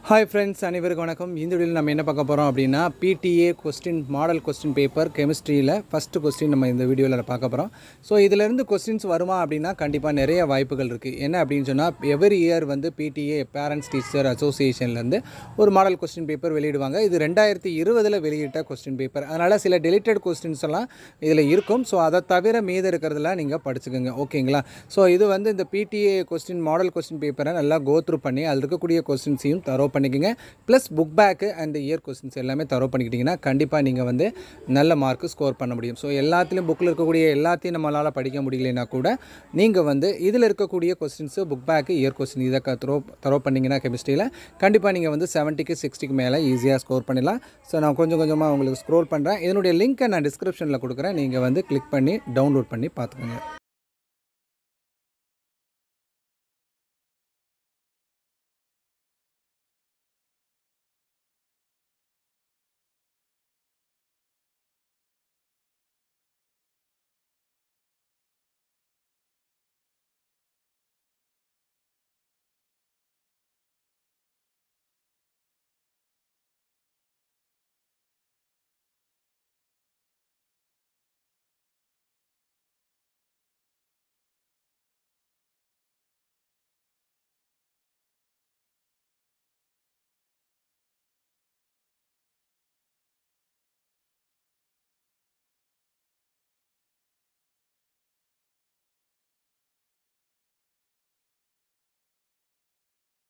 Hi friends, அனைவருக்கும் வணக்கம். இந்த வீடியோல நம்ம என்ன பார்க்க போறோம் அப்படினா PTA question model question paper கெமிஸ்ட்ரியில ஃபர்ஸ்ட் क्वेश्चन நம்ம இந்த வீடியோல பார்க்க போறோம். சோ இதில இருந்து क्वेश्चंस வருமா அப்படினா கண்டிப்பா நிறைய வாய்ப்புகள் இருக்கு. என்ன அப்படினு சொன்னா எவரி இயர் வந்து PTA பேரண்ட்ஸ் டீச்சர் அசோசியேஷன்ல இருந்து ஒரு மாடல் क्वेश्चन பேப்பர் வெளியிடுவாங்க. இது 2020ல வெளியிட்ட क्वेश्चन பேப்பர். அதனால சில டெலிட்டட் क्वेश्चंस எல்லாம் இதில இருக்கும். சோ அத தவிர மீதி இருக்குறதெல்லாம் நீங்க படிச்சுக்கங்க. ஓகேங்களா? சோ இது வந்து இந்த PTA क्वेश्चन மாடல் क्वेश्चन பேப்பரை நல்லா கோ த்ரூ பண்ணி அதுல இருக்கக்கூடிய क्वेश्चंसையும் தரோ பண்ணிக்கங்க plus book back and year questions எல்லாமே தரோ பண்ணிக்கிட்டீங்கன்னா கண்டிப்பா நீங்க வந்து நல்ல மார்க் ஸ்கோர் பண்ண முடியும். சோ எல்லாத்துலயும் புக்ல இருக்கக்கூடிய எல்லாத்தையும் நம்மளால படிக்க முடியலனா கூட நீங்க வந்து இதில இருக்கக்கூடிய questions book back year question இத தரோ பண்ணீங்கனா கெமிஸ்ட்ரியில கண்டிப்பா நீங்க வந்து 70 க்கு 60 க்கு மேல ஈஸியா ஸ்கோர் பண்ணலாம். சோ நான் கொஞ்சம் கொஞ்சமா உங்களுக்கு ஸ்க்ரோல் பண்றேன். இதனுடைய லிங்கை நான் டிஸ்கிரிப்ஷன்ல கொடுக்கிறேன். நீங்க வந்து கிளிக் பண்ணி டவுன்லோட் பண்ணி பாத்துக்கங்க.